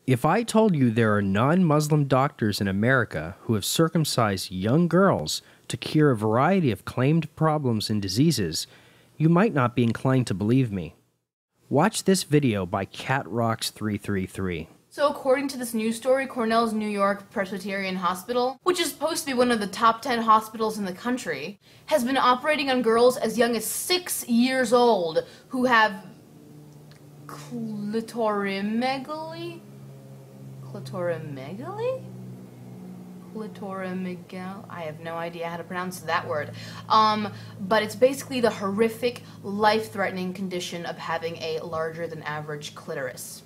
If I told you there are non-Muslim doctors in America who have circumcised young girls to cure a variety of claimed problems and diseases, you might not be inclined to believe me. Watch this video by CatRocks333. So according to this news story, Cornell's New York Presbyterian Hospital, which is supposed to be one of the top 10 hospitals in the country, has been operating on girls as young as 6 years old who have clitorimegaly? Clitorimegaly? Clitorimegal? I have no idea how to pronounce that word. But it's basically the horrific, life-threatening condition of having a larger than average clitoris.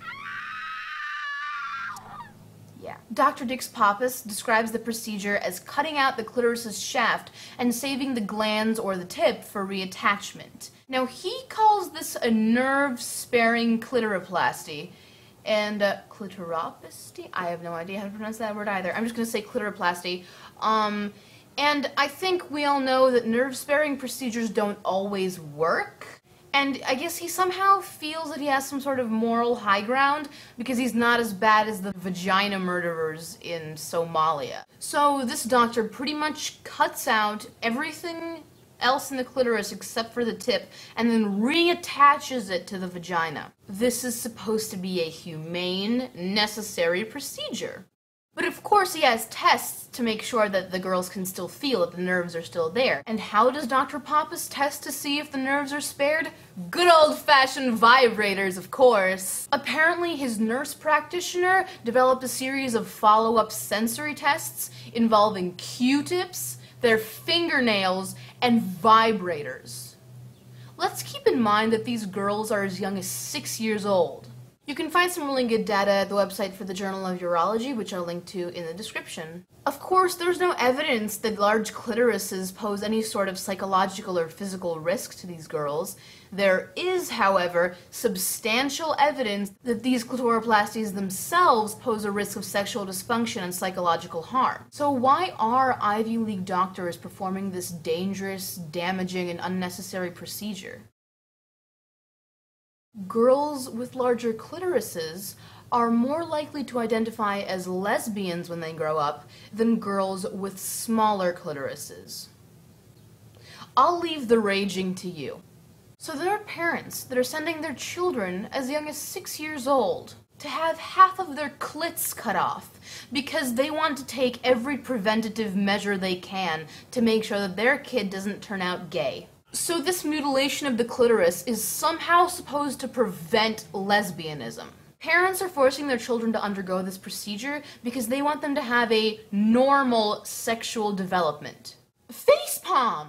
Yeah. Dr. Dix Pappas describes the procedure as cutting out the clitoris's shaft and saving the glands or the tip for reattachment. Now, he calls this a nerve-sparing clitoroplasty. And clitoroplasty? I have no idea how to pronounce that word either. I'm just going to say clitoroplasty. And I think we all know that nerve-sparing procedures don't always work. And I guess he somehow feels that he has some sort of moral high ground because he's not as bad as the vagina murderers in Somalia. So this doctor pretty much cuts out everything else in the clitoris except for the tip and then reattaches it to the vagina. This is supposed to be a humane, necessary procedure. But of course he has tests to make sure that the girls can still feel that the nerves are still there. And how does Dr. Pappas test to see if the nerves are spared? Good old-fashioned vibrators, of course. Apparently his nurse practitioner developed a series of follow-up sensory tests involving Q-tips, their fingernails, and vibrators. Let's keep in mind that these girls are as young as 6 years old. You can find some really good data at the website for the Journal of Urology, which I'll link to in the description. Of course, there's no evidence that large clitorises pose any sort of psychological or physical risk to these girls. There is, however, substantial evidence that these clitoroplasties themselves pose a risk of sexual dysfunction and psychological harm. So why are Ivy League doctors performing this dangerous, damaging, and unnecessary procedure? Girls with larger clitorises are more likely to identify as lesbians when they grow up than girls with smaller clitorises. I'll leave the raging to you. So there are parents that are sending their children as young as 6 years old to have half of their clits cut off because they want to take every preventative measure they can to make sure that their kid doesn't turn out gay. So this mutilation of the clitoris is somehow supposed to prevent lesbianism. Parents are forcing their children to undergo this procedure because they want them to have a normal sexual development. Facepalm!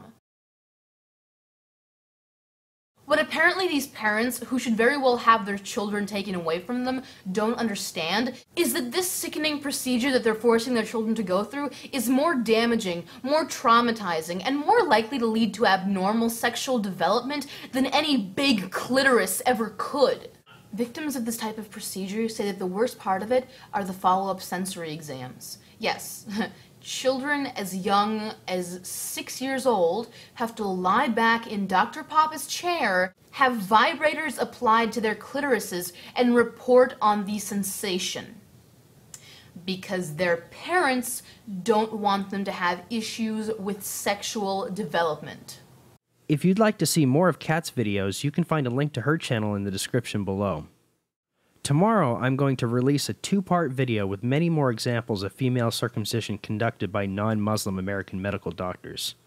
What apparently these parents, who should very well have their children taken away from them, don't understand is that this sickening procedure that they're forcing their children to go through is more damaging, more traumatizing, and more likely to lead to abnormal sexual development than any big clitoris ever could. Victims of this type of procedure say that the worst part of it are the follow-up sensory exams. Yes. Children as young as 6 years old have to lie back in Dr. Pappas' chair, have vibrators applied to their clitorises, and report on the sensation. Because their parents don't want them to have issues with sexual development. If you'd like to see more of Kat's videos, you can find a link to her channel in the description below. Tomorrow, I'm going to release a 2-part video with many more examples of female circumcision conducted by non-Muslim American medical doctors.